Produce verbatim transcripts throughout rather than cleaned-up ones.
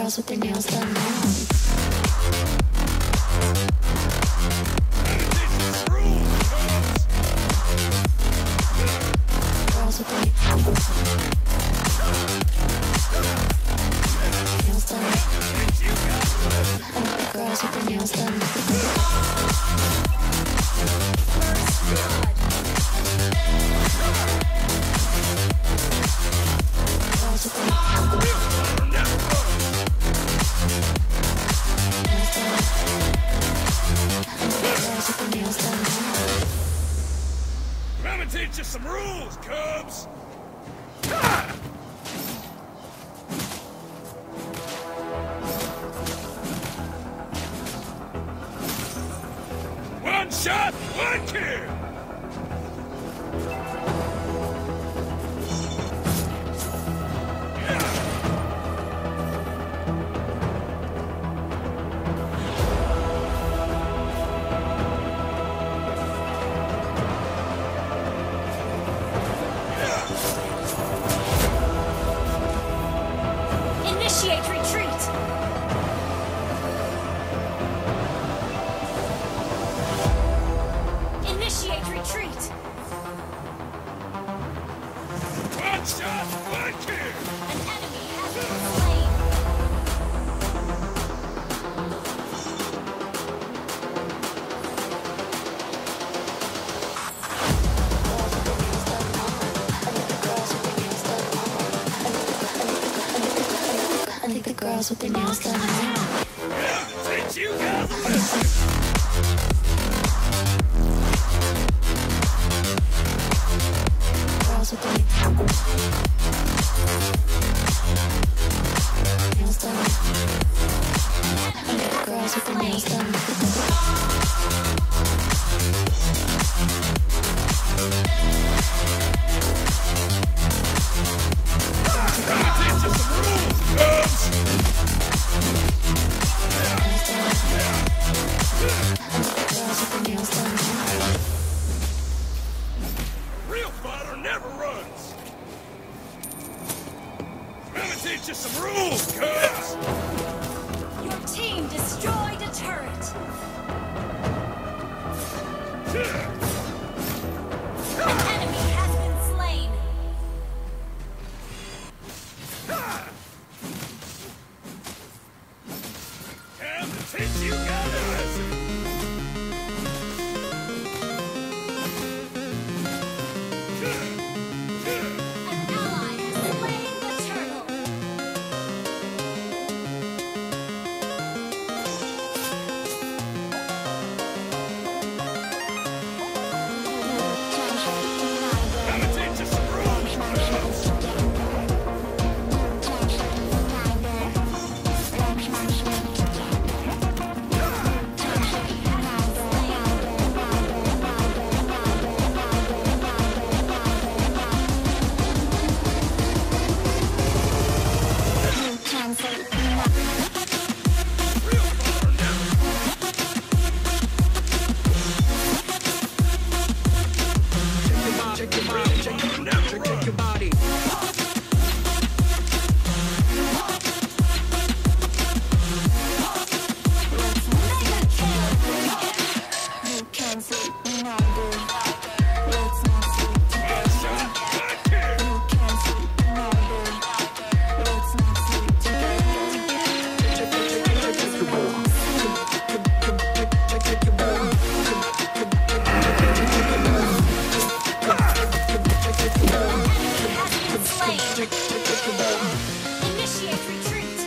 girls with their nails done now. Girls with their nails done. And the girls with their nails done. Girls with their Let me teach you some rules, Cubs! Ah! One shot, one kill! Initiate retreat! Initiate retreat! One shot, one kill! An enemy has been slain! I think the girls with their nails done now. Teach you guys a lesson! Girls with their nails done. And the girls with their nails done. Let me teach you some rules, Cubs! Girls with their nails done now. A real fighter never runs! Let me teach you some rules, Cubs! Your team destroyed a turret! An enemy has been slain! Time to teach you guys a lesson! An ally has slain the turtle! Let me teach you some rules, Cubs! Real fighter never Check your body, check your body, check, check your body. one shot, one kill! Initiate retreat!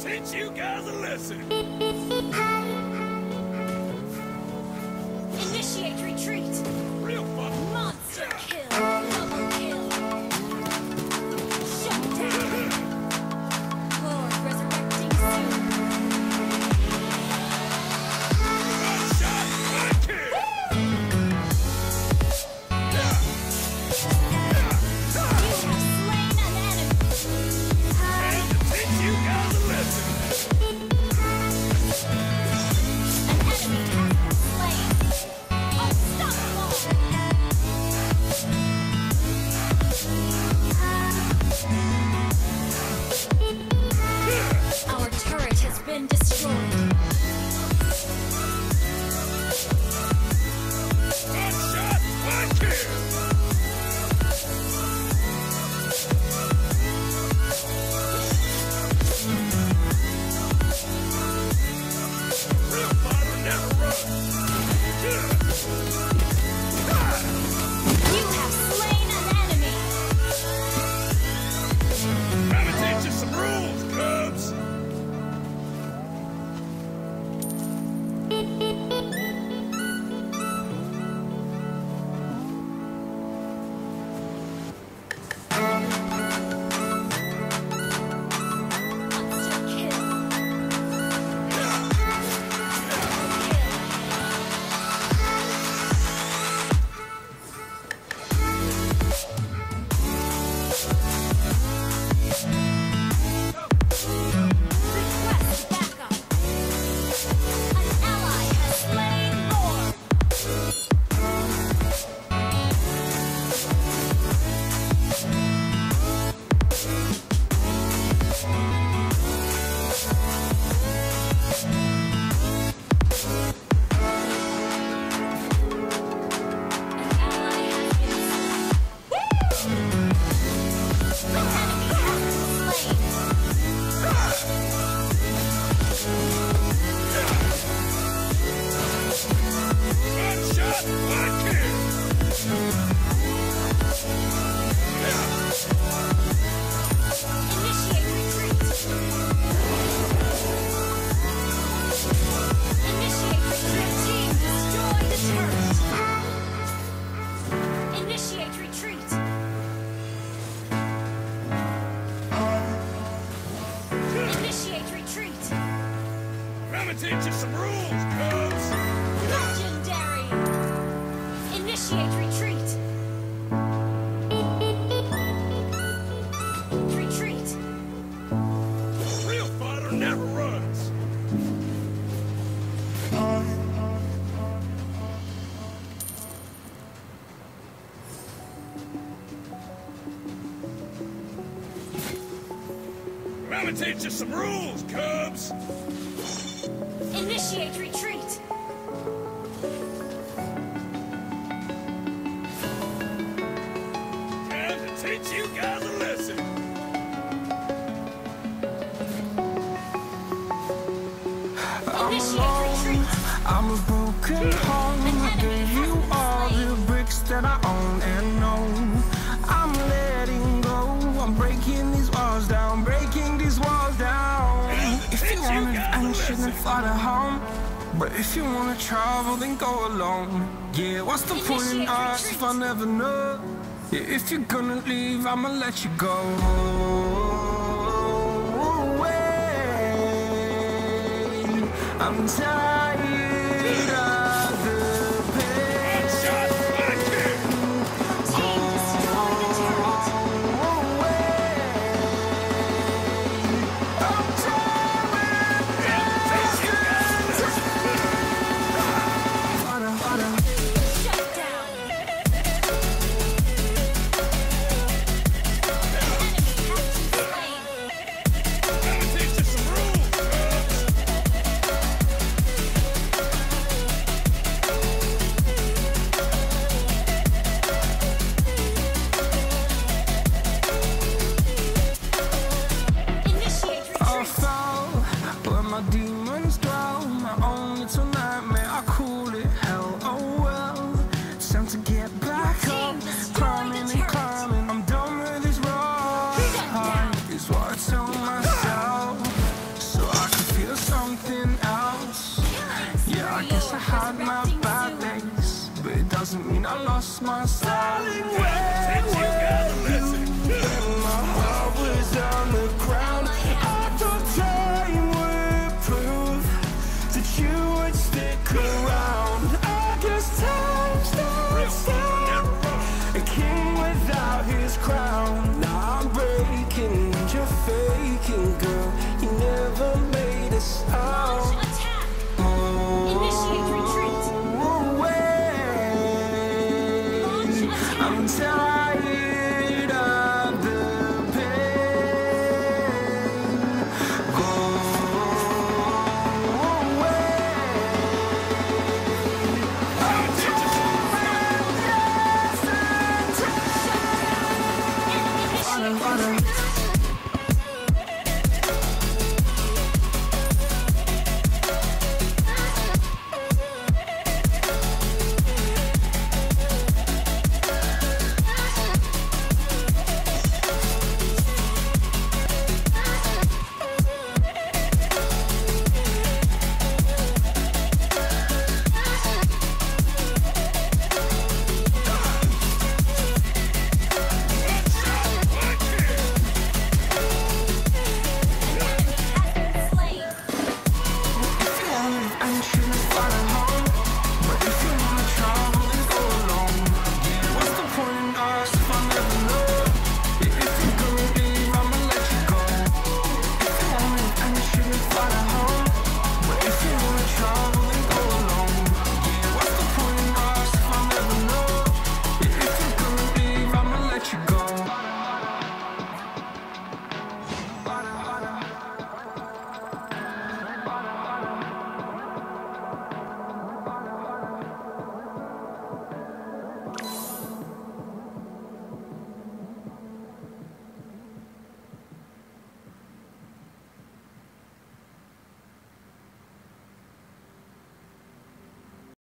teach you guys a lesson. Initiate retreat. Real fun. Monster kill. Double kill. Shut down. Lord resurrecting soon. One shot, one kill. You have slain an enemy. And to teach you guys a lesson. An enemy has been slain. Unstoppable. Our turret has been destroyed. One shot, one kill. Real fighter never runs. You have slain an enemy. Gotta teach you some rules, Cubs. Monster kill. Request backup. An ally has slain Lord. An ally has been slain. An enemy has been slain. One shot, one kill. Initiate retreat. Initiate retreat. Team, destroy the turret. Initiate retreat. Initiate retreat. Gotta teach you some rules, Cubs. Legendary. Initiate retreat. Retreat. Real fighter never runs. Gotta teach you some rules, Cubs. Initiate retreat. Time to teach you guys a lesson. Initiate retreat. I'm a broken home. I gave you all the bricks that I own and know. I'm letting go. I'm breaking these walls down, breaking these walls down. If you want adventure, then fly to home. But if you wanna travel, then go alone. Yeah, what's the point in us if I never know? Yeah, if you're gonna leave, I'ma let you go. I'm tired of the pain. One shot, one kill. Team, destroy the turret. I'm tired. Teach you guys a lesson. Fada, fada. Shut down. Enemy has been slain. Gotta teach you some rules, Cubs. Initiate I retreat. fell where my demons dwell. My own little nightmare, I call it hell. Oh well, it's time to get back up. Climbing and climbing, I'm done with this ride. Is what I tell myself. So lost my styling when